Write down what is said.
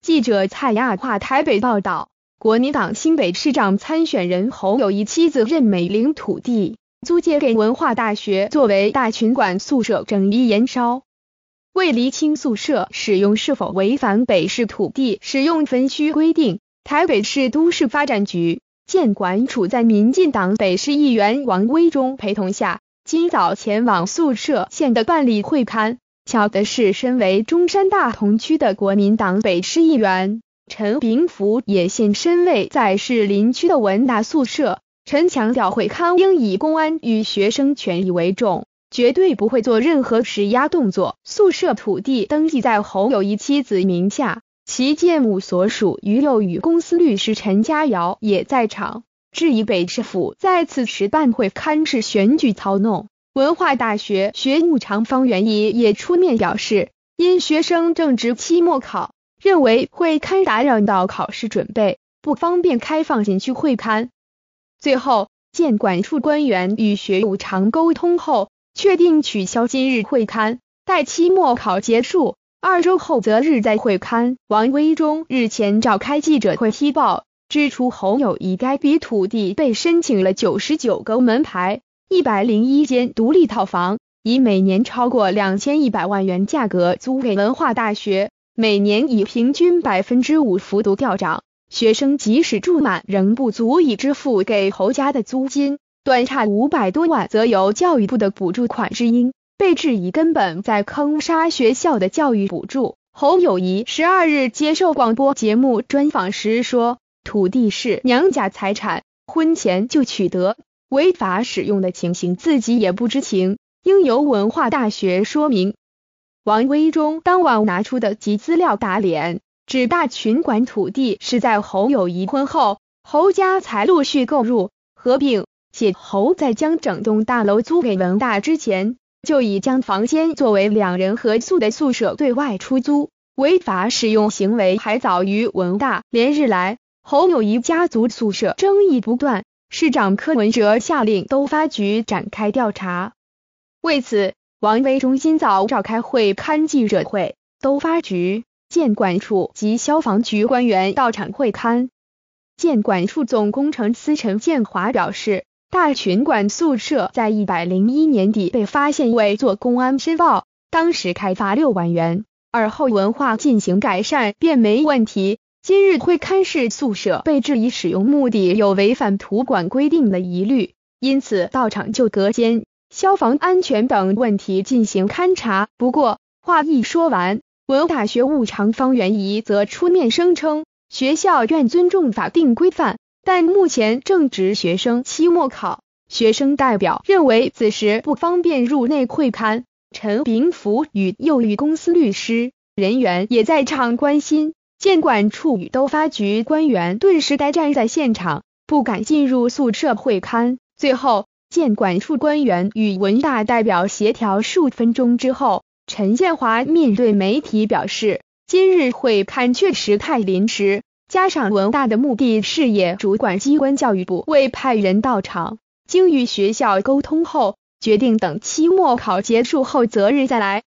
记者蔡亚华台北报道，国民党新北市长参选人侯友宜妻子任美玲土地租借给文化大学作为大群馆宿舍整理延烧。为厘清宿舍使用是否违反北市土地使用分区规定，台北市都市发展局建管处在民进党北市议员王威中陪同下，今早前往宿舍县的办理会勘。巧的是，身为中山大同区的国民党北市议员陈炳福也现身位在士林区的文大宿舍。陈强调，会勘应以公安与学生权益为重，绝对不会做任何施压动作。宿舍土地登记在侯友宜妻子名下，其建务所属于幼语公司律师陈家尧也在场，质疑北市府在此时办会勘是选举操弄。文化大学学务长方元仪也出面表示，因学生正值期末考，认为会勘打扰到考试准备，不方便开放进去会勘。最后，建管处官员与学务长沟通后，确定取消今日会勘，待期末考结束2周后择日再会勘。王威中日前召开记者会踢爆，指出侯友宜该笔土地被申请了99个门牌，101间独立套房，以每年超过2100万元价格租给文化大学，每年以平均5%幅度调涨，学生即使住满仍不足以支付给侯家的租金，短差500多万则由教育部的补助款支应，被质疑根本在坑杀学校的教育补助。侯友宜12日接受广播节目专访时说，土地是娘家财产，婚前就取得，违法使用的情形自己也不知情，应由文化大学说明。王威中当晚拿出的集资料打脸，指大群馆土地是在侯友宜婚后，侯家才陆续购入合并，且侯在将整栋大楼租给文大之前，就已将房间作为2人合宿的宿舍对外出租，违法使用行为还早于文大。连日来，侯友宜家族宿舍争议不断，市长柯文哲下令都发局展开调查。为此，王威中今早召开会勘记者会，都发局、建管处及消防局官员到场会勘。建管处总工程司陈建华表示，大群馆宿舍在101年底被发现未做公安申报，当时开罚6万元，而后文化进行改善便没问题。今日会勘视宿舍被质疑使用目的有违反土管规定的疑虑，因此到场就隔间、消防安全等问题进行勘查。不过话一说完，文大学务长方元仪则出面声称，学校愿尊重法定规范，但目前正值学生期末考，学生代表认为此时不方便入内会勘。陈炳福与幼语公司律师人员也在场关心，建管处与都发局官员顿时呆站在现场，不敢进入宿舍会勘。最后，建管处官员与文大代表协调数分钟之后，陈建华面对媒体表示，今日会勘确实太临时，加上文大的目的事业主管机关教育部未派人到场，经与学校沟通后，决定等期末考结束后择日再来。